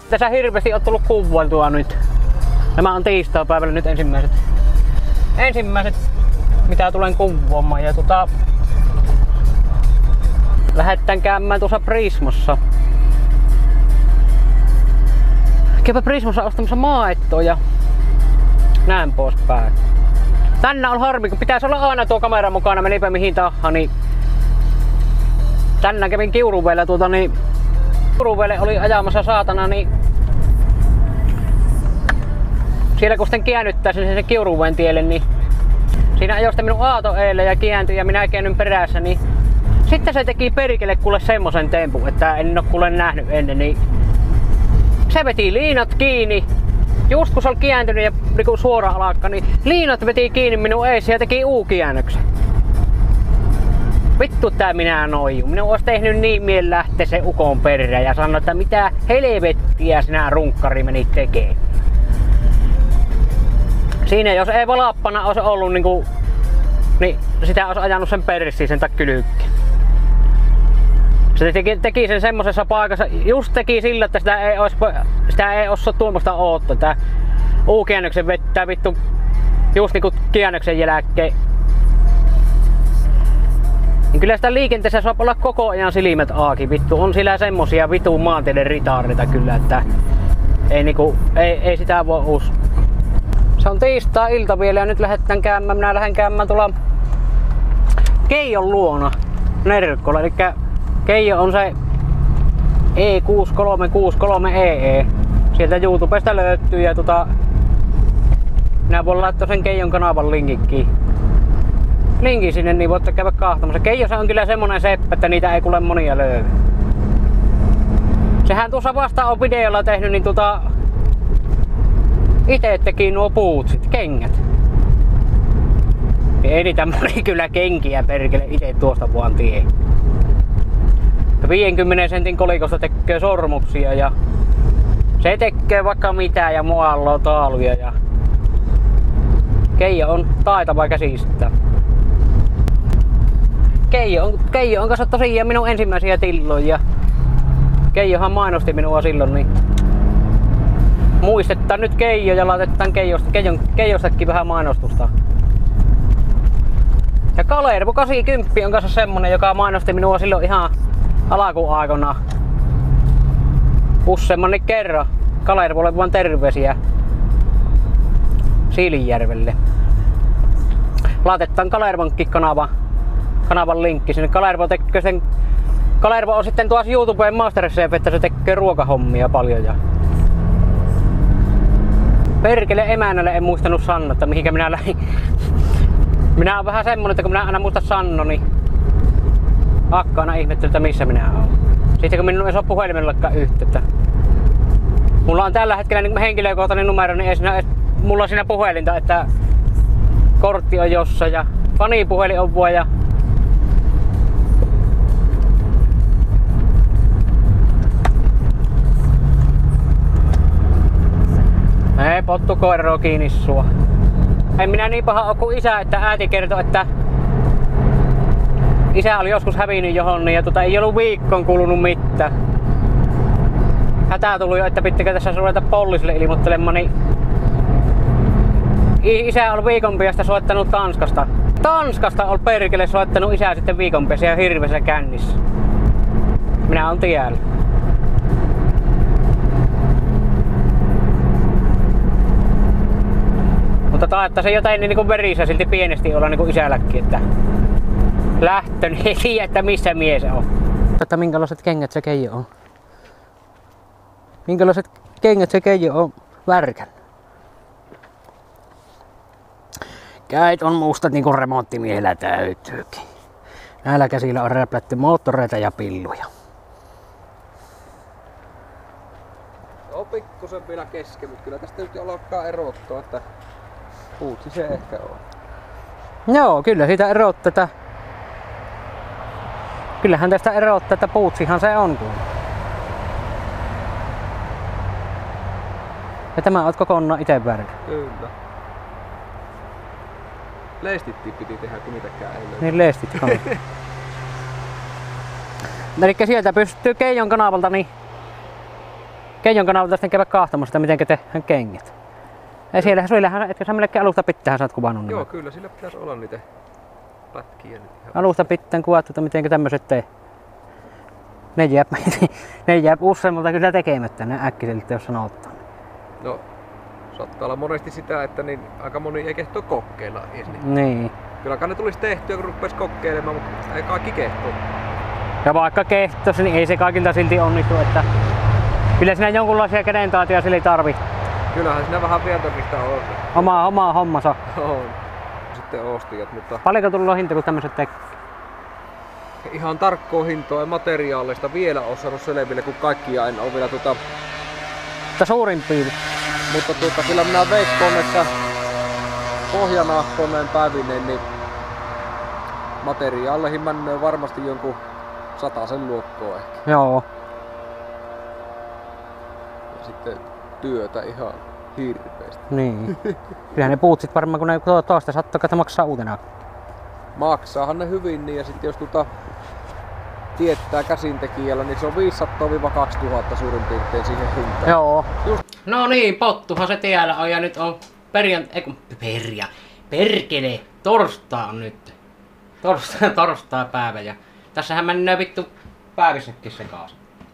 tässä hirveästi on tullut kuvailtua nyt. Nämä on tiistaipäivällä nyt ensimmäiset mitä tulen kuvaamaan ja lähdetään käymään tuossa Prismassa. Käypä Prismassa ostamassa maitoa ja näin poispäin. Tänään on harmi, kun pitäisi olla aina tuo kamera mukana, menipä mihin tahansa, niin tänään kävin Kiuruvedellä Kiuruvedelle oli ajamassa saatana, niin siellä kun sitten käännyttäisin sen Kiuruveden tielle, niin siinä ajoi sitten minun aato eelle ja kääntyi ja minä käännyin perässä, niin sitten se teki perkele kuule semmosen tempun, että en oo kuule nähnyt ennen, niin se veti liinat kiinni. Just kun se oli kääntynyt ja niinku suora alakka, niin liinat veti kiinni minun eessä ja teki U-käännöksen. Vittu tää minä noiju. Minun olisi tehnyt niin mieli lähteä se ukon perään ja sanoa, että mitä helvettiä sinä runkkari menit tekee. Siinä jos ei valappana olisi ollut niin sitä olisi ajanut sen perssiin sen kylkkeen. Se teki sen semmosessa paikassa, just teki sillä, että sitä ei osaa tuommoista oottaa. Tää U-käännöksen vettää vittu just niinku käännöksen jälkeen. Niin kyllä sitä liikenteessä saa olla koko ajan silmät auki, vittu. On sillä semmosia vittu maanteiden ritaareita kyllä, että ei sitä voi uskoa. Se on tiistai-ilta vielä ja nyt minä lähden käymään tuolla Keijon luona Nerkkola. Elikkä Keijo on se E6363EE. Sieltä YouTubesta löytyy ja minä voin laittaa sen Keijon kanavan linkin sinne, niin voitte käydä kahtomassa. Keijo se on kyllä semmonen seppä, että niitä ei kuule monia löydy. Sehän tuossa vasta on videolla tehnyt, niin ite teki nuo puutsit, kengät. Ei niitä moni kyllä kenkiä perkele ite tuosta vaan tie. 50 sentin kolikosta tekee sormuksia ja se tekee vaikka mitä ja moalloo taaluja ja Keijo on taitava käsistä. Keijo on kanssa tosiaan minun ensimmäisiä tilloja. Keijohan mainosti minua silloin, niin muistetaan nyt Keijo ja laitetaan Keijostakin vähän mainostusta. Ja Kalervo 80 on kanssa semmonen, joka mainosti minua silloin ihan alkuaikona. Useammankin kerran. Kalervolle vaan terveisiä Siilinjärvelle. Laitetaan Kalervonkin kanavan linkki sinne. Kalervo on sitten tuossa YouTubeen Masterchef, että se tekee ruokahommia paljon. Ja perkele emännälle en muistanut sanoa, että mihinkä minä lähdin. Minä on vähän semmonen, että kun minä aina muistan Sanno, niin Akka aina ihmettely, että missä minä olen. Sitten kun minun ei saa puhelimellakaan yhteyttä. Mulla on tällä hetkellä niin henkilökohtainen numero, niin ei mulla on siinä puhelinta, että kortti on jossain ja fanipuhelin on vuoja. Ei pottu koiroo kiinni sua. En minä niin paha oo kuin isä, että äiti kertoi, että isä oli joskus hävinnyt johonkin ja ei ollut viikkoon kulunut mitään. Hätää tuli jo, että pittikö tässä ruveta poliisille ilmoittelemaan, niin isä on viikon päästä soittanut Tanskasta. Tanskasta on perkele soittanut isä sitten viikon päästä ja hirveässä kännissä. Minä on tiellä. Mutta taitaa se jotain niin verissä silti pienesti olla niin kuin isälläkin, että lähtön ei tiedä, että missä mies on. Että minkälaiset kengät se Keijo on? Minkälaiset kengät se Keijo on värkännyt? Käit on mustat niinku remonttimiehellä täytyykin. Näillä käsillä on räplätty moottoreita ja pilluja. On pikkusen vielä kesken, mutta kyllä tästä nyt alkaa erottaa, että puutsi se ehkä on. Joo, kyllä siitä erottaa. Kyllähän tästä erottaa, että puutsihan se on. Ja tämä oot kokonaan ite värkä. Kyllä. Leestitkin piti tehdä, kun mitäkään ei löydy. Niin leestit kanssa. Elikkä sieltä pystyy Keijon kanavalta niin Keijon kanavalta sitten käydä kaahtamassa, miten tehdään kengät. Ja siellähän, etkö sä melkein alusta pitää saat kuvannut? Joo, kyllä sillä pitäisi olla niitä pätkiä nyt ihan. Alusta pitää kuvattu, että miten tämmöiset tee. Ne jää useammalta kyllä tekemättä, ne äkkiseltä jos sanottaa. No, saattaa olla monesti sitä, että niin aika moni ei kehtoo kokeilla edes. Niin. Kyllä ne tulisi tehtyä, kun rupesi kokeilemaan, mutta ei kaikki kehtoo. Ja vaikka kehtosi, niin ei se kaikilta silti onnistu, että kyllä siinä jonkunlaisia kädentaitoja sille tarvii. Kyllähän siinä vähän vientomista on. Oma hommansa. On. Sitten ostijat, mutta Paljonko tullut hinta, kun tämmöiset tekee? ihan tarkkoa hintoa ja materiaaleista vielä on saanut selville, kun kaikkia en ole vielä Mutta suurin piirtein. Mutta kyllä minä veikkoon, että pohjanahkoneen päivineen, niin materiaaleihin männöö varmasti jonkun 100 luokkoa ehkä. Joo. Ja sitten työtä ihan hirveästi. Niin. Kyllähän ne puut sit varmaan, kun ne toista sattuu, että maksaa uutena. Maksaahan ne hyvin niin, ja sitten jos tietää käsintekijällä, niin se on 500-2000 suurin piirtein siihen hintaan. Joo. No niin, pottuhan se tiellä on ja nyt on perkele, torstai on nyt. Torstai päivä ja tässähän mennään vittu päivissäkin sekaisin.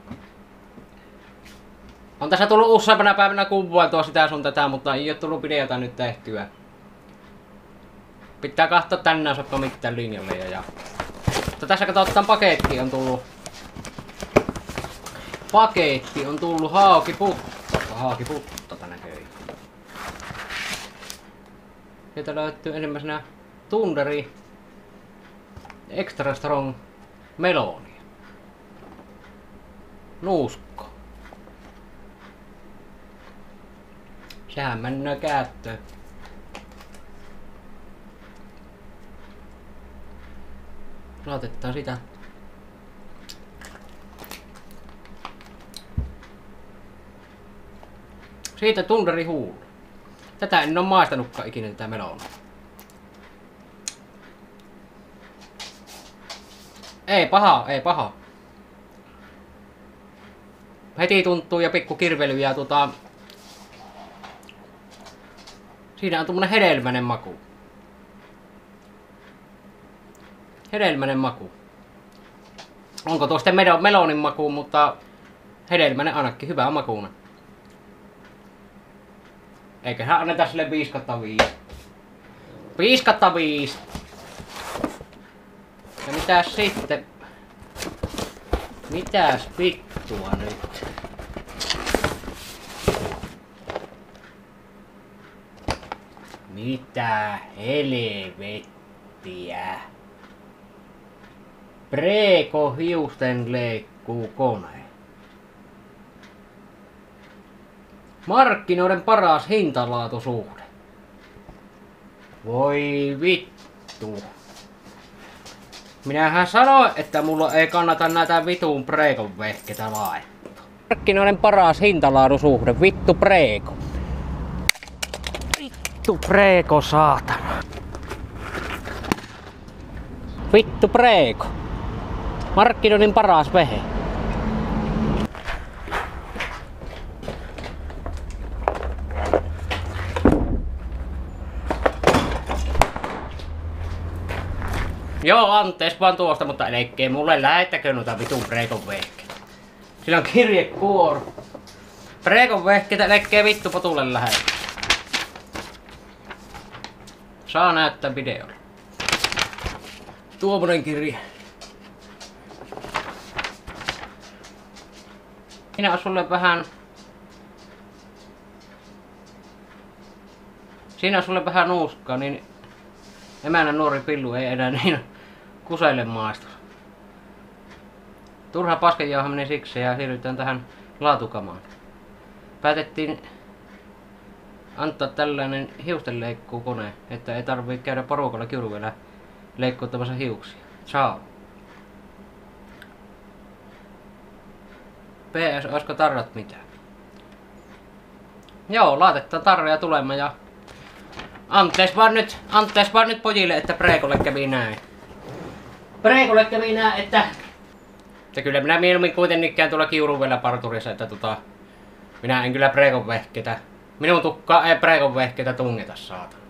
On tässä tullut useampana päivänä kuvailtua sitä sun tätä, mutta ei oo tullut videota nyt tehtyä. Pitää katsoa tänään saakka mitään linjalle ja. Mutta tässä katsotaan paketti on tullut. Paketti on tullut haakiputta näköjään. Sieltä löytyy ensimmäisenä Thunderi Extra Strong Meloni. Nuuskko. Sehän mennään käyttöön. Laitetaan sitä. Siitä Thunderi huulu. Tätä en oo maistanutkaan ikinä tätä melonia. Ei paha. Heti tuntuu ja pikku kirvely ja siinä on tommonen hedelmäinen maku. Hedelmäinen maku. Onko tuo sitten melonin maku, mutta hedelmäinen ainakin hyvä makuuna. Eiköhän anneta sille 5/5. 5/5. Ja mitäs sitten? Mitäs vittua nyt? Mitä helvettiä? Preco hiusten leikkuukone. Markkinoiden paras hintalaatusuhde. Voi vittu. Minähän sanoin, että mulla ei kannata näitä vitun Precon vehketä laittaa. Markkinoiden paras hintalaatusuhde. Vittu Preco. Vittu Preco saatana. Vittu Preco. Markkinoinnin paras vehe. Joo, anteeksi vaan tuosta, mutta älkää mulle lähettäkö noita vitun Precon vehkeitä. Sillä on kirjekuoro. Precon vehkeitä älkää vittu potulle lähetä. Saa näyttää videolla. Tuommoinen kirje. Siinä on sulle vähän nuuskaa, niin emännän nuori pillu ei enää niin kuselle maistu. Turha paskenjauhaminen siksi ja siirrytään tähän laatukamaan. Päätettiin antaa tällainen hiustenleikkuukone, että ei tarvitse käydä porukalla Kiuruvedellä leikkuuttamassa hiuksia. Ciao. PS, olisiko tarrat mitään? Joo, laitetaan tarroja tulemaan ja anteeksi vaan nyt pojille, että Precolle kävi näin. Että kyllä minä mieluummin kuitenkin käyn tuolla Kiuruvedellä parturissa, että Minä en kyllä Prekon vehkeitä. Minun tukkaa ei Prekon vehkeitä tungeta saata.